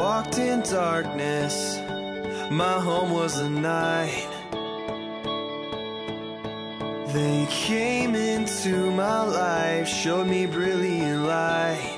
walked in darkness, my home was a night. Then you came into my life, showed me brilliant light.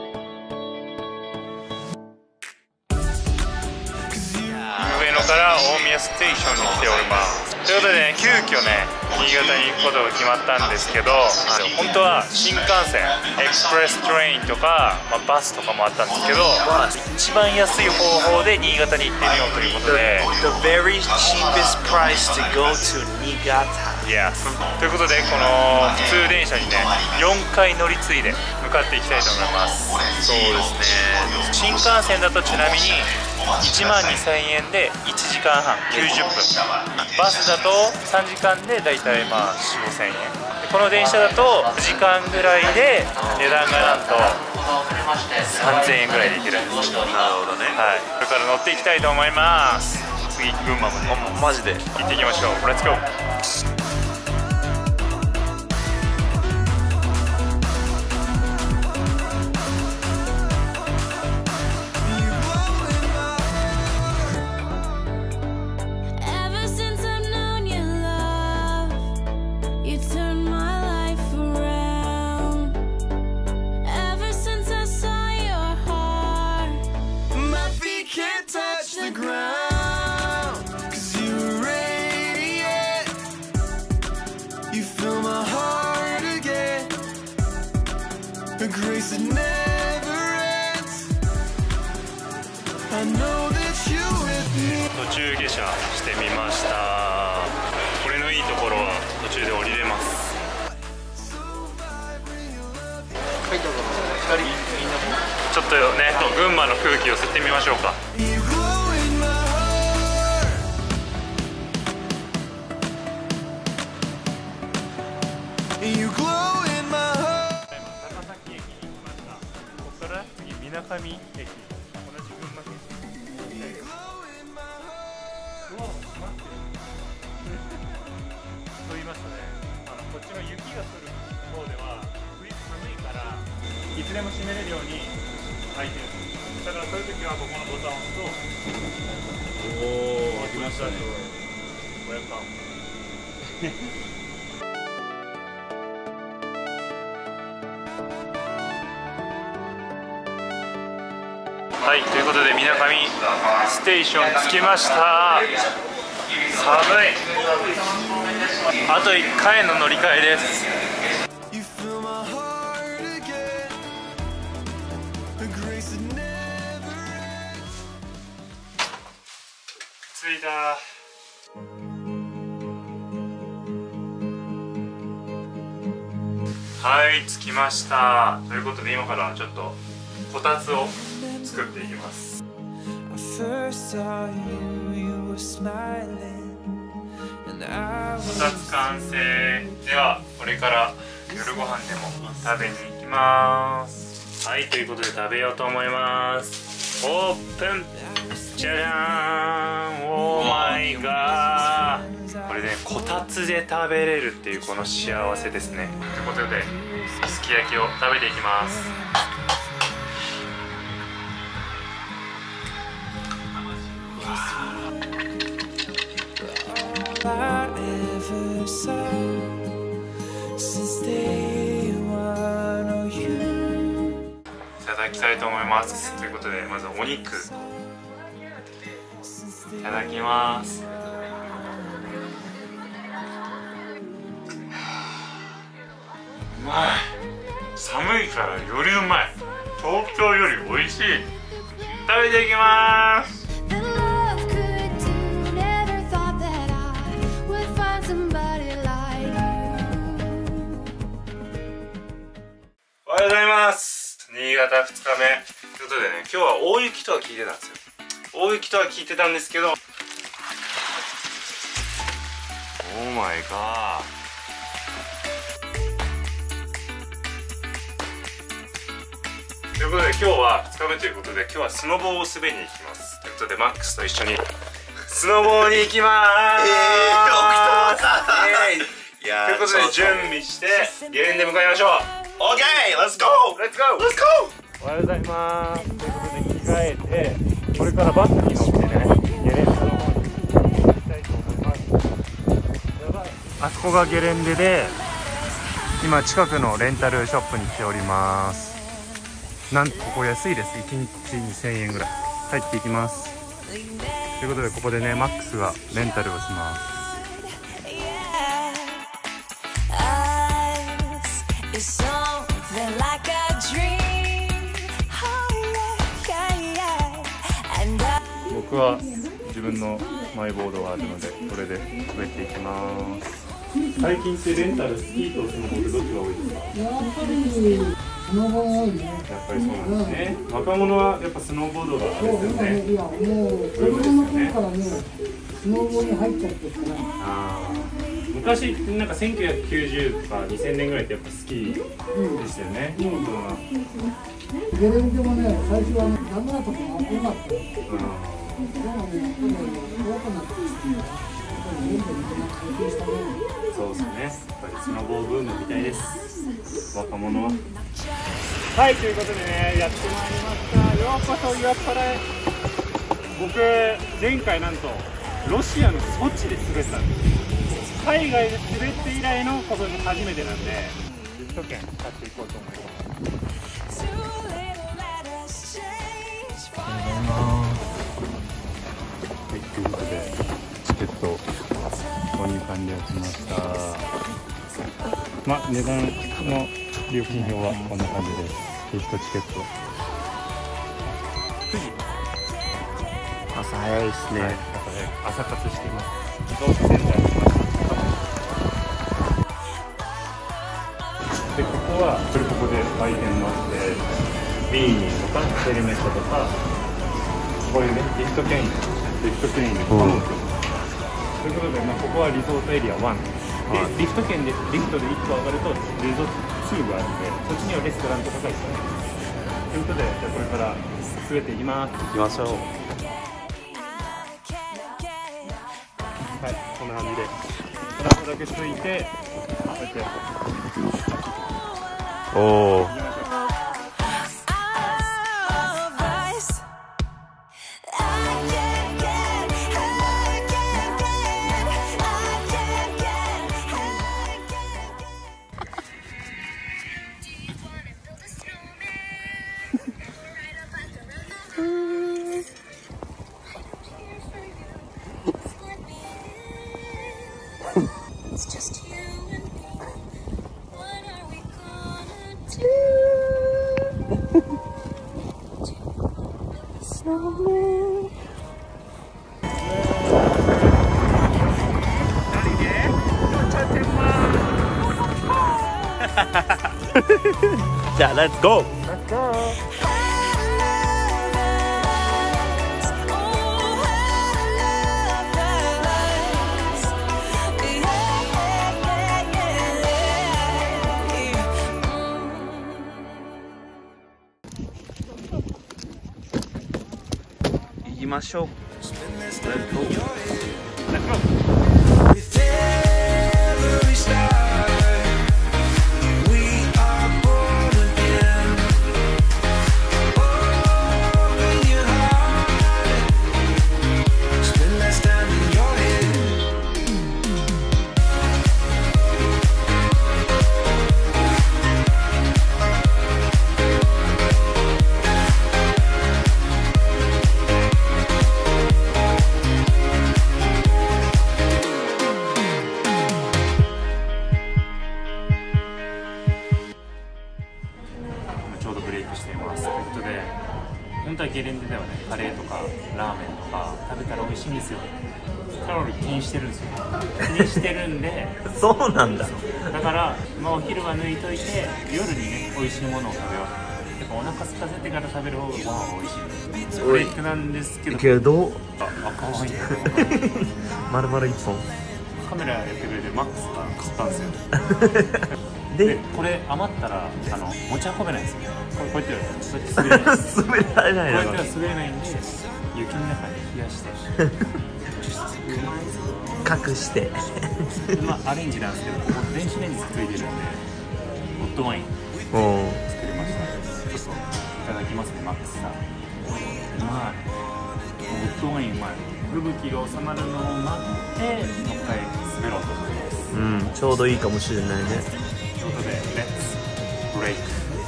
上野から大宮ステーションに来ております。ということでね、急遽ね新潟に行くことが決まったんですけど、本当は新幹線エクスプレストレインとか、バスとかもあったんですけど、一番安い方法で新潟に行ってみようということで The very cheapest price to go to Niigata。Yes。 ということで、この普通電車にね4回乗り継いで向かっていきたいと思います。 そうですね。 新幹線だとちなみに12,000円で1時間半90分、バスだと3時間でだいたい4,5,000円、この電車だと9時間ぐらいで値段がなんと3,000円ぐらいで行けるんです。 なるほどね。 はい、これから乗っていきたいと思います。次群馬までマジで行っていきましょう。レッツゴー。 Grace that never ends. I know that you with me. 途中下車してみました。これのいいところは途中で降りれます。ちょっとね、群馬の空気を吸ってみましょうか。みなかみ駅、同じ群馬県。と言いますとね、こっちの雪が降る方では冬寒いからいつでも閉めれるように開いてるんです。だからそういう時はここのボタンを押すと、おお、来ましたね。ウェルカム。はい、ということでみなかみステーション着きました。寒い。あと1回の乗り換えです。着いた。はい、着きました。ということで今からちょっとこたつを作っていきます。こたつ完成では、これから夜ご飯でも食べに行きます。はい、ということで食べようと思います。オープン。じゃじゃーん。オーマイガー。これね、こたつで食べれるっていうこの幸せですね。ということですき焼きを食べていきます。いただきたいと思います。ということで、まずお肉いただきます。うまい。寒いからよりうまい。東京より美味しい。食べていきます。おはようございます。新潟2日目ということでね、今日は大雪とは聞いてたんですよ。大雪とは聞いてたんですけど、オーマイガー。ということで今日は2日目ということで、今日はスノボを滑りに行きます。ということでマックスと一緒にスノボに行きまーす。ということで準備してゲレンデ向かいましょう。 OK! Let's go! Let's go! Let's go! おはようございます。ということで着替えて、これからバスに乗ってね、ゲレンデの方に行きたいと思います。やばい。あそこがゲレンデで、今近くのレンタルショップに来ております。なんとここ安いです。1日2000円ぐらい。入っていきます。ということでここでね、マックスがレンタルをします。僕は自分のマイボードがあるのでこれで滑っていきます。最近ってレンタルスキーとスノボーどっちが多いですか？ やっぱりスノボが多いね。 やっぱりそうなんですね。若者はやっぱスノーボードがあれですよね。 いやもう子供の頃からねスノボに入っちゃってるから。 昔なんか1990とか2000年ぐらいってやっぱスキーでしたよね。 ゲレンデもね最初はねダメなとこが多かったよ。でもねやっぱり多くなってきてやっぱり全部みんな回転したね。 そうですね。やっぱりスノボーブームみたいです。若者は。はい、ということでね、やってまいりました。ようこそ岩っぱらへ。僕前回なんとロシアのソチで滑ったんです。海外で滑って以来のことに初めてなんで、リフト券買っていこうと思います。はい、ということでチケット購入完了しました。値段の料金表はこんな感じです。リフトチケット。 朝早いですね。 はい、朝活しています。自動車センターに来ました。で、ここはここで売店もあって、ビーニーとかヘルメットとか、こういうね、リフトクリーニングとかも売ってます。ということで、ここはリゾートエリア1。で、リフト券で、リフトで1個上がると、リゾート2があるので、そっちにはレストランとかがいっぱいあります。ということで、じゃあこれから滑っていきます。 行きましょう。 はい、こんな感じでトランプだけついて、こうやっておお。 行きましょう。 It's just you and me. What are we gonna do? Snowman. Yeah, let's go. Let's go. Let's go. Let's go. Let's go. With every star, we are born again. Open your heart, spend less time in your head. 本当はゲレンデではね、カレーとかラーメンとか食べたら美味しいんですよ。カロリー気にしてるんですよ。気にしてるんでそうなんだ。 だから、お昼は抜いといて夜にね、美味しいものを食べよう。やっぱお腹空かせてから食べる方がご飯は美味しいです。ブレイクなんですけど、 けど赤ワイン丸々一本カメラやってくれてマックスが買ったんですよ。で、これ余ったら持ち運べないんですよ。こうやって滑れない。 滑られないこうな。 やって滑れないんで、雪の中に冷やして隠してアレンジなんですけど、ここ電子レンジついてるんでホットワインおお。 作りました。ちょっとただきますね。マックスさん、うまい。本当にうまい。吹雪が収まるのを待ってもう一回滑ろうと思います。 うん、ちょうどいいかもしれないね。 ということで、レッツブレイク。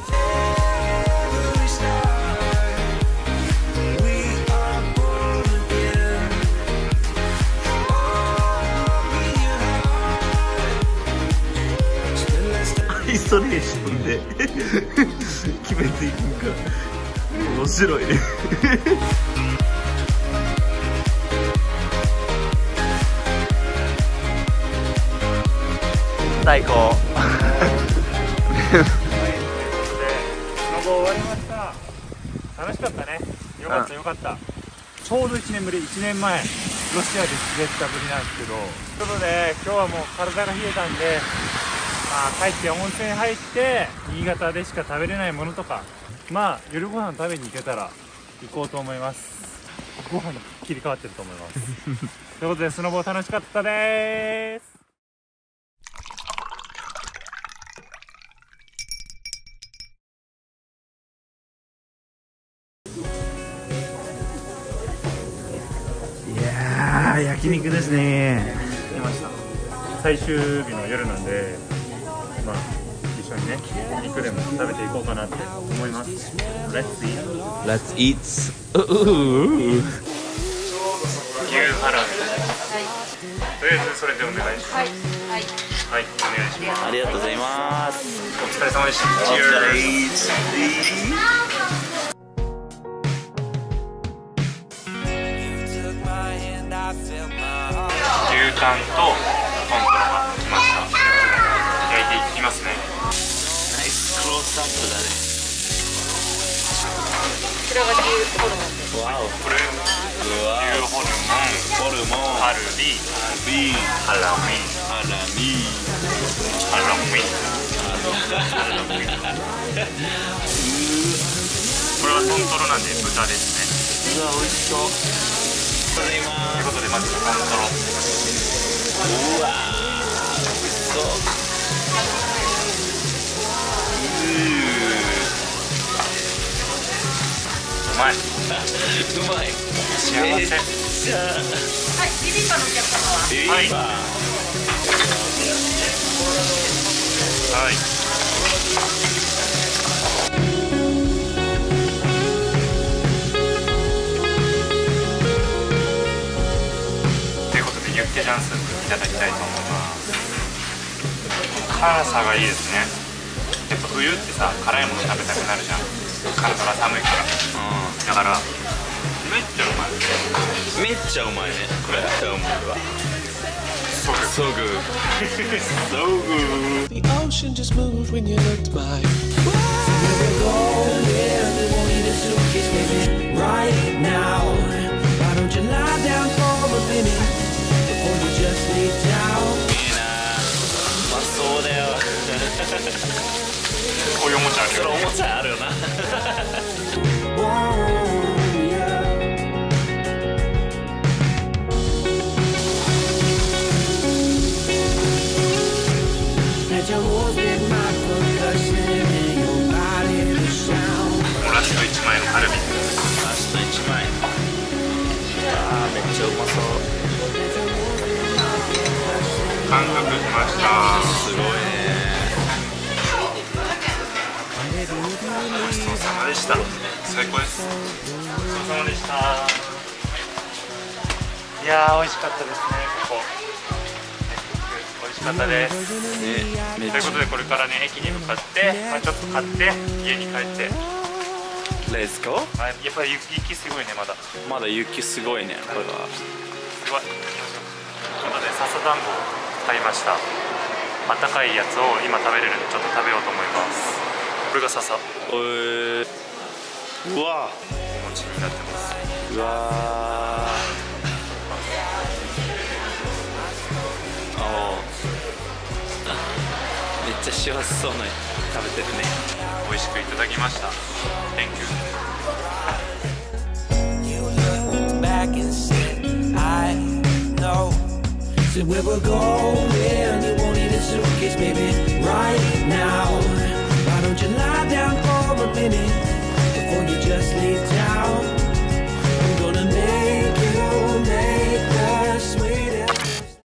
アイソレーションで決めていくんか。面白いね。最高。 スノボ終わりました。楽しかったね。よかったよかった。ちょうど1年ぶり、1年前ロシアで滑ったぶりなんですけど、ということで今日はもう体が冷えたんで、帰って温泉入って新潟でしか食べれないものとか、夜ご飯食べに行けたら行こうと思います。ご飯に切り替わってると思います。ということでスノボ楽しかったです。 いやー、焼肉ですね。 来ました。最終日の夜なんで、一緒にね、肉でも食べていこうかなって思います。Let's eat. Let's eat. 牛ハラミ。とりあえずそれでお願いします。はい、お願いします。 ありがとうございます。 お疲れ様でした。牛タンとトントロが来ました。焼いていきますね。 ナイスクロースアップだね。 これが牛ホルモンです。 わお。 これ牛ホルモン、カルビ、ハラミ、これはトントロなんで豚ですね。 うわ、美味しそう。 ということでまずトントロ。 うわー、美味しそう。 うまい。 うまい。 幸せ。 はい、ビビンバのお客様は。 ビビンバ。 はい。ということでユッケジャンスープいただきたいと思います。辛さがいいですね。やっぱ冬ってさ、辛いもの食べたくなるじゃん。体が寒いから。だからめっちゃうまい。 めっちゃうまいね。これめっちゃうまいわ。So good. So good. The ocean just moved when you looked by. So where we're going, we won't need a suitcase, baby. Right now, why don't you lie down for a minute before you just lay down? いいな。うまそうだよ。 こういうおもちゃあるよ。 それおもちゃあるよな。 Let your voice be my percussion and your body the sound. ラスト1枚のカルビ。 ラスト1枚。あー、めっちゃうまそう。 完食しました。 すごいね。 ごちそうさまでした。最高です。ごちそうさまでした。いやー、美味しかったですね。ここ美味しかったです。ということでこれからね、駅に向かって、ちょっと買って家に帰って。 レッツゴー。 やっぱり雪すごいね。 まだ雪すごいね。これはすごい。ということで笹団子を買いました。あったかいやつを今食べれるんでちょっと食べようと思います。これが笹。 うわお餅になってます。 うわめっちゃ幸せそうな食べてるね。 美味しくいただきました。Thank you. You look back and said, I know. Said where we're going, you won't need a suitcase, baby. Right now, why don't you lie down for a minute before just leave town.